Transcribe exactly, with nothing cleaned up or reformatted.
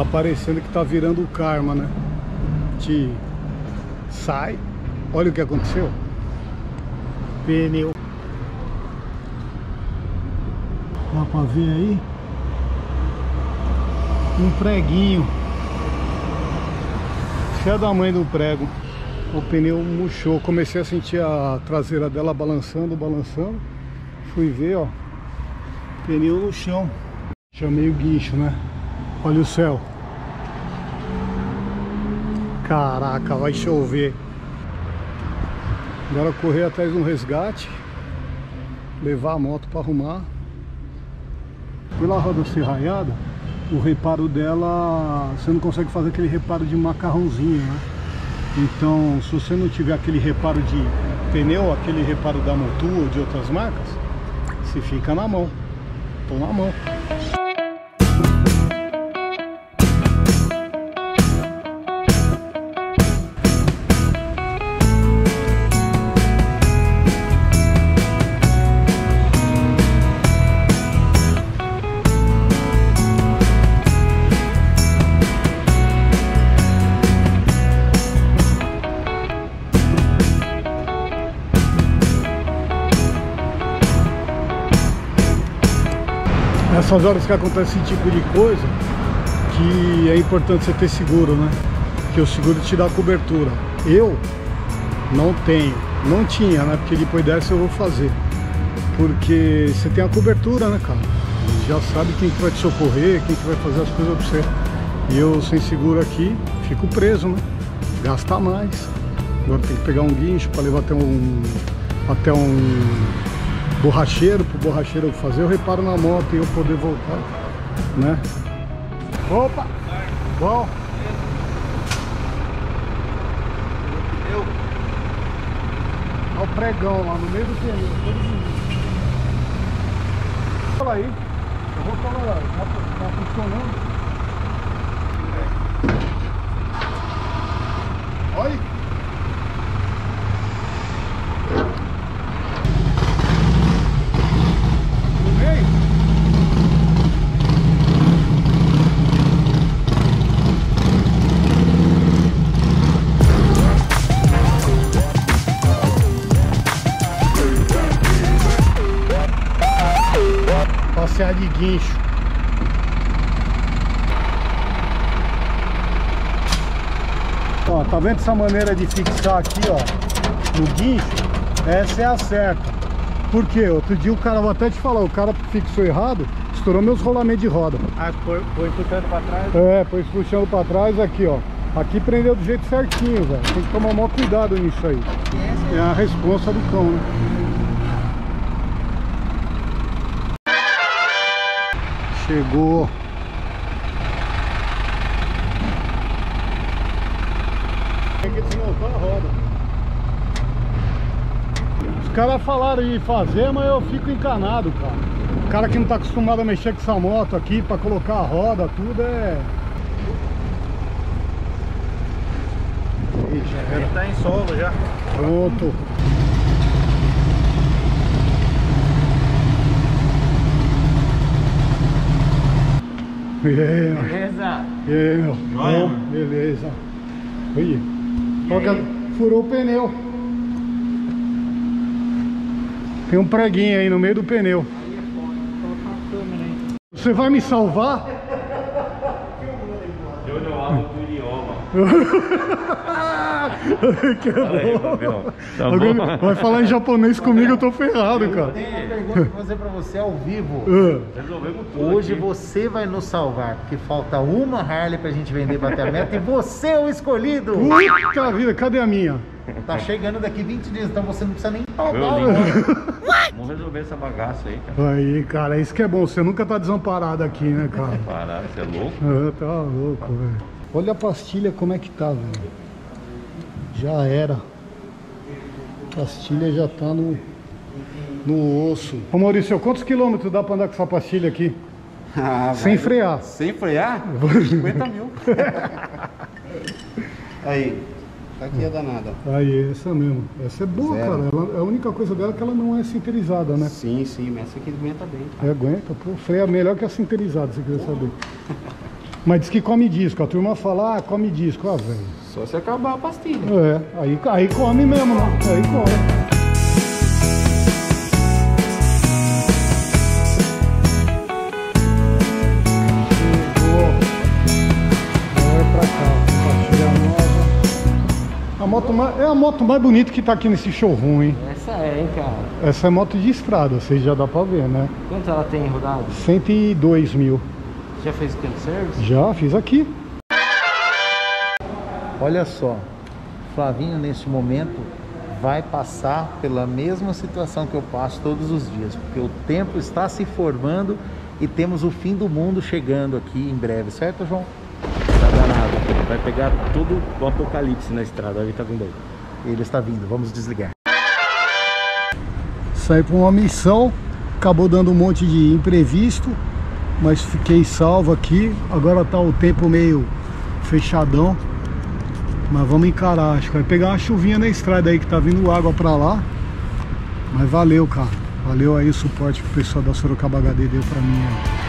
parecendo que tá virando o karma, né? Te sai. Olha o que aconteceu. Pneu. Dá pra ver aí? Um preguinho. Cheia da mãe do prego. O pneu murchou. Comecei a sentir a traseira dela balançando, balançando. Fui ver, ó. Pneu no chão. Chamei o guincho, né? Olha o céu. Caraca, vai chover. Agora correr atrás de um resgate. Levar a moto para arrumar. Pela roda serraiada, o reparo dela, você não consegue fazer aquele reparo de macarrãozinho, né? Então, se você não tiver aquele reparo de pneu, aquele reparo da Motul ou de outras marcas, você fica na mão. Tô na mão. Nessas horas que acontece esse tipo de coisa, que é importante você ter seguro, né? Que o seguro te dá cobertura. Eu não tenho, não tinha, né? Porque depois dessa eu vou fazer. Porque você tem a cobertura, né, cara? Já sabe quem que vai te socorrer, quem que vai fazer as coisas pra você. E eu sem seguro aqui, fico preso, né? Gasta mais. Agora tem que pegar um guincho para levar até um... até um... borracheiro, pro borracheiro fazer o reparo na moto e eu poder voltar, né? Opa! Bom! Eu. Olha o pregão lá no meio do pneu. Fala aí, eu vou falar lá, tá, tá funcionando? Olha! Passear de guincho. Ó, tá vendo essa maneira de fixar aqui, ó, no guincho? Essa é a certa. Por quê? Outro dia o cara, vou até te falar, o cara fixou errado, estourou meus rolamentos de roda. Ah, foi, foi puxando pra trás? É, foi puxando pra trás aqui, ó. Aqui prendeu do jeito certinho, velho. Tem que tomar maior cuidado nisso aí. É a responsa do cão, né? Chegou. Tem que desmontar a roda. Os caras falaram de fazer, mas eu fico encanado, cara. O cara que não tá acostumado a mexer com essa moto aqui, pra colocar a roda, tudo é... Ih, já era. Ele tá em solo já. Pronto. E aí, beleza? E aí, meu? Joia, oh, beleza. Olha. Olha, furou o pneu. Tem um preguinho aí no meio do pneu. Você vai me salvar? Eu não hablo do idioma. Que bom. Tá bom. Vai falar em japonês comigo, eu tô ferrado, cara. Tem uma pergunta pra fazer pra você ao vivo. Resolvemos tudo. Hoje aqui você vai nos salvar, porque falta uma Harley pra gente vender, bater a meta, e você é o escolhido. Puta vida, cadê a minha? Tá chegando daqui vinte dias, então você não precisa nem pagar. Vamos resolver essa bagaça aí, cara. Aí, cara, isso que é bom, você nunca tá desamparado aqui, né, cara? Parado, você é louco? Ah, tá louco, velho. Olha a pastilha como é que tá, velho. Já era. A pastilha já tá no, no osso. Ô Maurício, quantos quilômetros dá pra andar com essa pastilha aqui? Ah, sem vai. frear. Sem frear? cinquenta mil. Aí. Tá aqui a danada. Aí, essa mesmo. Essa é boa, Zero. cara. Ela, a única coisa dela é que ela não é sinterizada, né? Sim, sim, mas essa aqui aguenta bem. Cara. É, aguenta, pô. Freia melhor que a sinterizada, se quiser saber. Mas diz que come disco. A turma fala, ah, come disco. Ah, velho. Só se acabar a pastilha. É, aí, aí come mesmo, né? Aí come. A moto mais, é a moto mais bonita que tá aqui nesse showroom, hein? Essa é, hein, cara? Essa é moto de estrada, vocês já dá pra ver, né? Quanto ela tem rodado? cento e dois mil. Já fez o tempo service? Já, fiz aqui. Olha só, Flavinho neste momento vai passar pela mesma situação que eu passo todos os dias, porque o tempo está se formando e temos o fim do mundo chegando aqui em breve, certo, João? Tá danado, vai pegar todo o apocalipse na estrada, ele tá vindo aí. Ele está vindo, vamos desligar. Saí para uma missão, acabou dando um monte de imprevisto, mas fiquei salvo aqui. Agora tá o tempo meio fechadão, mas vamos encarar. Acho que vai pegar uma chuvinha na estrada aí que tá vindo água para lá. Mas valeu, cara. Valeu aí o suporte que o pessoal da Sorocaba H D deu para mim.